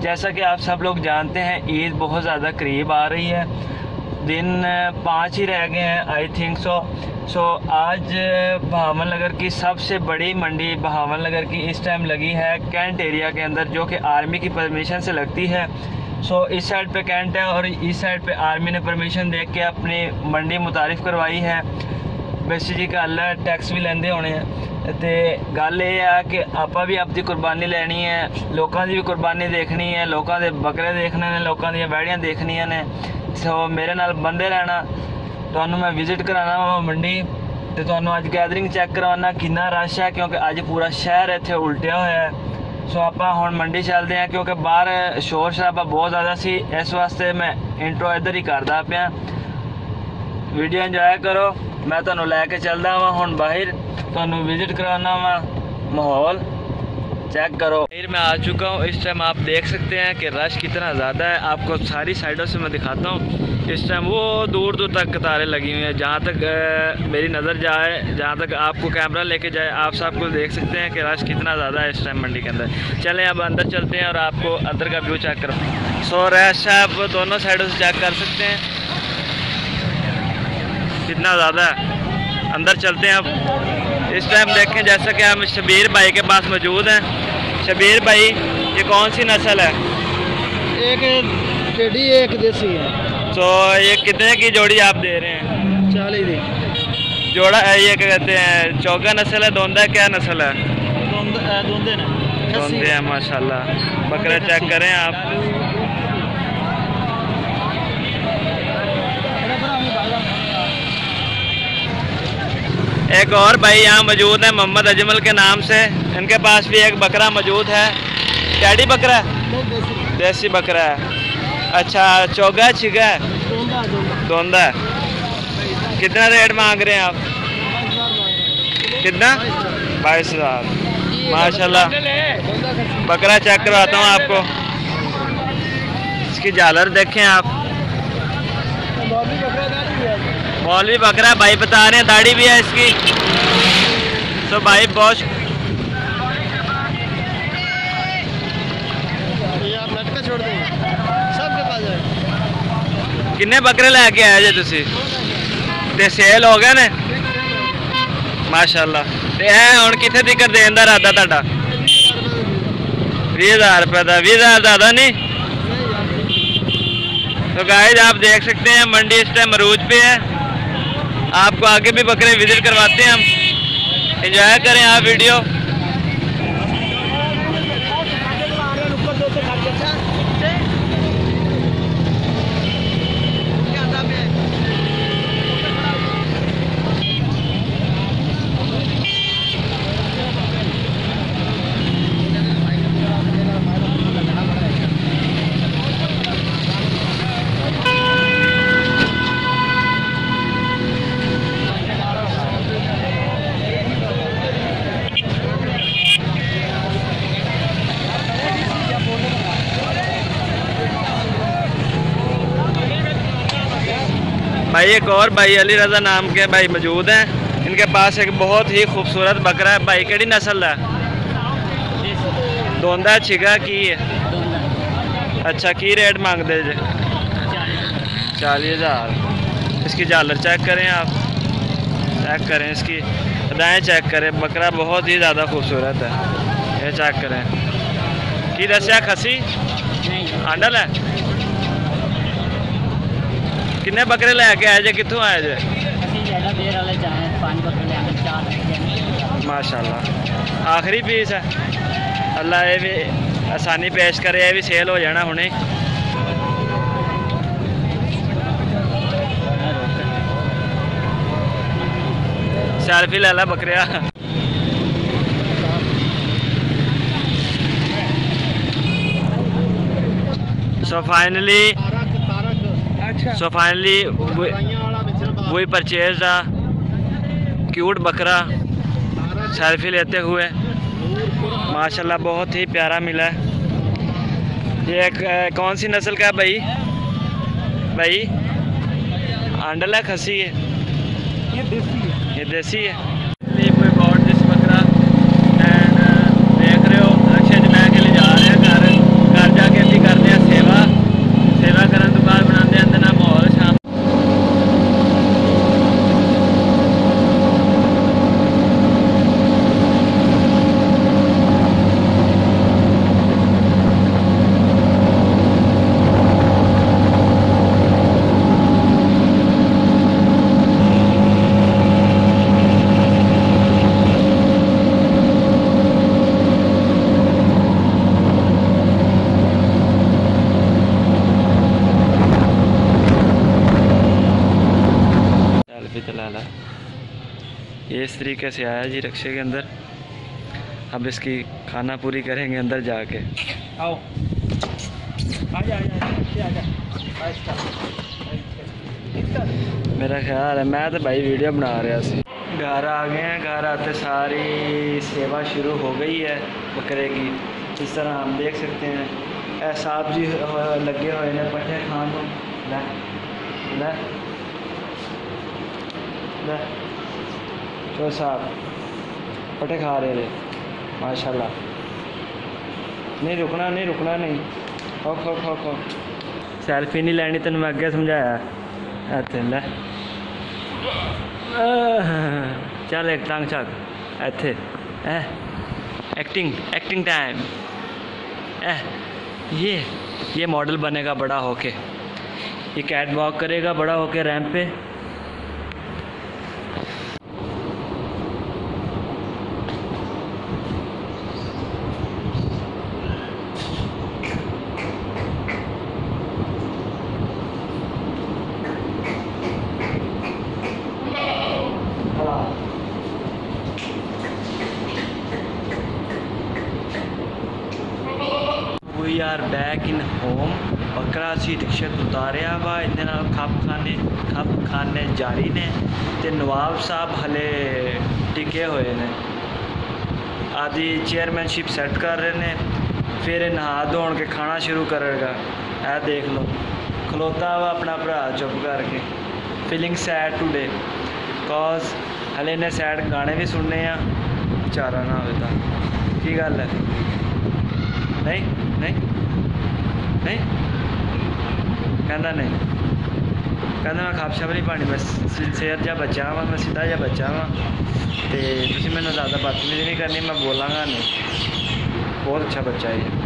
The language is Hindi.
जैसा कि आप सब लोग जानते हैं, ईद बहुत ज़्यादा करीब आ रही है। दिन 5 ही रह गए हैं आई थिंक सो आज बहावल नगर की सबसे बड़ी मंडी बहावल नगर की इस टाइम लगी है कैंट एरिया के अंदर, जो कि आर्मी की परमिशन से लगती है। इस साइड पे कैंट है और इस साइड पे आर्मी ने परमिशन दे के अपनी मंडी मुतारिफ करवाई है। बेसिकली गल है टैक्स भी लेंदे होने हैं ते गल ये है कि आपां भी अपनी कुर्बानी लेनी है, लोगों की भी कुर्बानी देखनी है, लोगों के बकरे देखने ने, लोगों दी वैड़ियां देखनियां ने। मेरे नाल बंदे रहना, तुहानूं मैं विजिट कराना वा मंडी ते तुहानूं अज गैदरिंग चैक करवाना कितना रश है, क्योंकि अज पूरा शहर इत्थे उल्टिया होया है। आपां हुण मंडी चलते हैं क्योंकि बाहर शोर शराबा बहुत ज़्यादा सी, इस वास्ते मैं इंट्रो इधर ही करदा पिया। वीडियो इंजॉय करो, मैं तुहानूं लैके चलदा वां हुण बाहर, तुहानूं विजिट कराना वा, माहौल चेक करो। फिर मैं आ चुका हूँ। इस टाइम आप देख सकते हैं कि रश कितना ज़्यादा है। आपको सारी साइडों से मैं दिखाता हूँ। इस टाइम वो दूर दूर तक कतारें लगी हुई हैं, जहाँ तक मेरी नज़र जाए, जहाँ तक आपको कैमरा लेके जाए, आप सब कुछ देख सकते हैं कि रश कितना ज़्यादा है इस टाइम मंडी के अंदर। चलें अब अंदर चलते हैं और आपको अंदर का व्यू चेक करो। रश आप दोनों साइडों से चेक कर सकते हैं कितना ज़्यादा है। अंदर चलते हैं अब। इस टाइम देखें जैसा कि हम शबीर भाई के पास मौजूद हैं। शबीर भाई, ये कौन सी नस्ल है? एक टेडी एक देसी है। ये कितने की जोड़ी आप दे रहे हैं? 40 दी जोड़ा है। ये क्या कहते हैं, चौगा नस्ल है, दोंदा क्या नस्ल है? दोंदे हैं माशाल्लाह। बकरा चेक करें आप। एक और भाई यहाँ मौजूद है मोहम्मद अजमल के नाम से, इनके पास भी एक बकरा मौजूद है। टैडी बकरा है? देसी बकरा है। अच्छा, चौगा है, छिगा है? दोंदा है। कितना रेट मांग रहे हैं आप? कितना? 22,000 माशाल्लाह। बकरा चेक करवाता हूँ आपको। इसकी झालर देखें आप। मौलवी बकरा भाई बता रहे हैं, दाढ़ी भी है इसकी। भाई बहुत छोड़ देंगे सबके पास है। किन्ने बकरे लैके आए जे तुसी? ते सेल हो गए ने माशाल्लाह। ते हुण कित्थे तिकर देन दा इरादा तुहाडा? 20,000 रुपये का। 20,000 ज़्यादा नहीं? तो गाइस आप देख सकते हैं मंडी इस टाइम अरूज पे है। आपको आगे भी बकरे विजिट करवाते हैं हम। एंजॉय करें आप वीडियो। भाई एक और भाई अली रजा नाम के भाई मौजूद हैं। इनके पास एक बहुत ही खूबसूरत बकरा है। भाई केड़ी नस्ल है? दोंदा छिगा की है? अच्छा, की रेट मांगते जे? 40,000। इसकी झालर चेक करें आप, चेक करें इसकी अदाएँ चेक करें। बकरा बहुत ही ज़्यादा खूबसूरत है, ये चेक करें। की दसिया खसी आंडल है? किन्ने बकरे लैके आए जे? कितों आए जे? माशाल्लाह। आखिरी पीस है। अल्लाह ये भी आसानी पेश करे, ये भी सेल हो जाना हुणे। सेल्फी ले ला बकरिया। So finally we purchased a cute बकरा सेल्फी लेते हुए। माशाल्लाह बहुत ही प्यारा मिला है। ये कौन सी नस्ल का है भाई? भाई आंडल है, खसी है? ये देसी है। दिस बकरा एंड देख रहे हो, अक्षय जमैन के लिए जा रहे हैं घर जाके इस तरीके से आया जी रिक्शे के अंदर। अब इसकी खाना पूरी करेंगे अंदर जाके। आओ आजा मेरा ख्याल है मैं तो भाई वीडियो बना रहा सी। घर आ गए हैं, घर आते सारी सेवा शुरू हो गई है बकरे की। इस तरह हम देख सकते हैं साहब जी लगे हुए हैं पट्ठे खान को। ले ले ले चो साहब पट्ठे खा रहे थे माशाल्लाह। नहीं रुकना नहीं खो खो खो खो। सैल्फी नहीं लैनी तेन मैं अगे समझाया। इत्थे ले चल एक टंग चक इत्थे एक्टिंग टाइम। ये मॉडल बनेगा बड़ा होके, ये कैट वॉक करेगा बड़ा होके रैंप पे। We are back in home। बकरा सी रिक्शे तो उतारिया वा इहदे नाल खप खाने जारी ने ते नवाब साहब हले टिके हुए ने आदि चेयरमैनशिप सेट कर रहे ने। फिर नहा धोण के खाना शुरू करेगा। ए देख लो खलोता वा अपना भरा चुप करके। फीलिंग सैड टूडे कॉज हले ने सैड गाने भी सुनने आ। चारा ना होवे तां की गल है। नहीं कहता नहीं कहता मैं खप शप नहीं पानी। मैं सिंसेयर जा बच्चा वा, मैं सीधा जा बच्चा वा तो तुसीं मैनूं ज़्यादा बदतमीजी नहीं करनी। मैं बोलांगा नहीं। बहुत अच्छा बच्चा है।